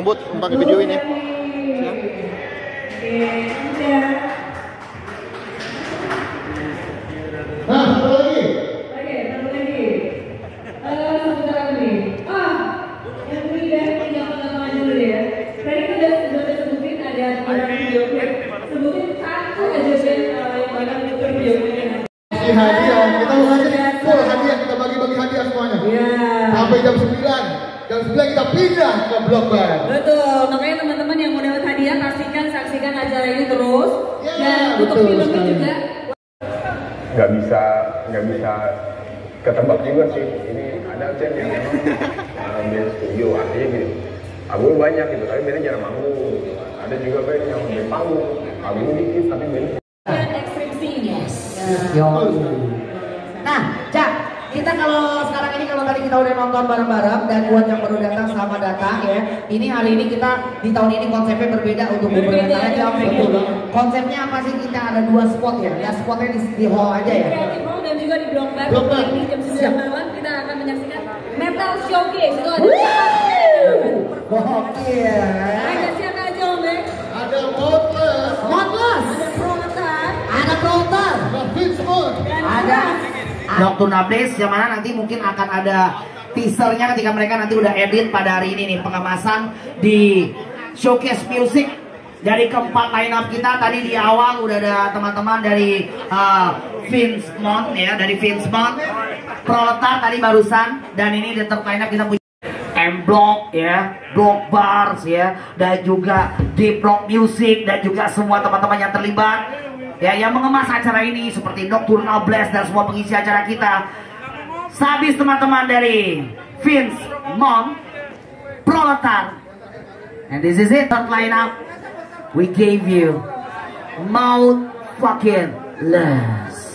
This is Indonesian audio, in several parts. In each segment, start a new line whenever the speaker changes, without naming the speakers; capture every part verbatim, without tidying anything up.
ngebut pakai video ini.
Nah, satu lagi.
Oke, satu lagi. Eh, satu lagi. Ah, yang ini dan yang pertama dulu ya. Tadi kita udah sudah sebutin ada tiga video klip. Sebutin satu aja Ben yang bakal ikut video klipnya.
Ini hadiah, kita mau ngasih full hadiah, kita bagi-bagi hadiah semuanya.
Iya.
Sampai jam sembilan. Jam sembilan kita pindah ke Blok Band.
Betul, makanya teman-teman yang mau dapat hadiah pastikan saksikan acara ini terus.
Ya,
Dan untuk
betul
filmnya
sekali.
juga
nggak bisa nggak bisa ketebak juga sih. Ini ada Chen yang memang uh, band studio artinya gini, album banyak gitu tapi bandnya jarang manggung. Ada juga band yang band panggung, album dikit tapi bandnya
dan ekstrim scene. Yes.
Yo. Nah, Cak, kita kalau sekarang ini kalau tadi kita udah nonton bareng-bareng dan buat yang baru datang selamat datang ya. Ini hari ini kita di tahun ini konsepnya berbeda untuk beberapa jam. Konsepnya apa sih? Kita ada dua spot ya. Ya spotnya di, di hall aja ya.
Creative Hall dan juga di Blok Bar.
Blok Bar.
Ini jam sembilan malam kita akan menyaksikan Metal Showcase. Itu ada
Gokil.
ada siapa aja Om Ben?
Ada Motless,
Motless,
Ada Proletar,
ada Proletar,
ada Vince Vaughn,
dan
ada Nocturne Blaze yang mana nanti mungkin akan ada teasernya ketika mereka nanti udah edit pada hari ini nih pengemasan di showcase music dari keempat line up kita. Tadi di awal udah ada teman-teman dari uh, Vince Vaughn ya, dari Vince Vaughn, Proletar tadi barusan, dan ini di third line up kita punya M-Block ya, Block Bars ya, dan juga Deep Rock Music dan juga semua teman-teman yang terlibat ya yang mengemas acara ini seperti Nocturnal Blast dan semua pengisi acara kita. Sehabis teman-teman dari Vince Vaughn, Proletar, and this is it, third lineup. We gave you Mouth Fucking Less.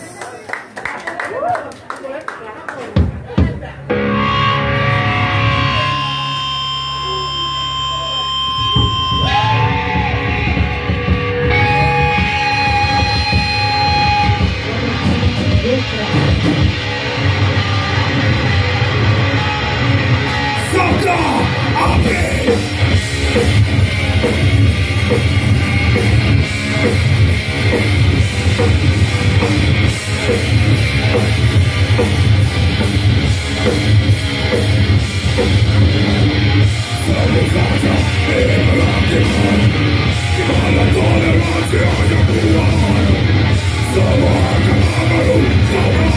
Sama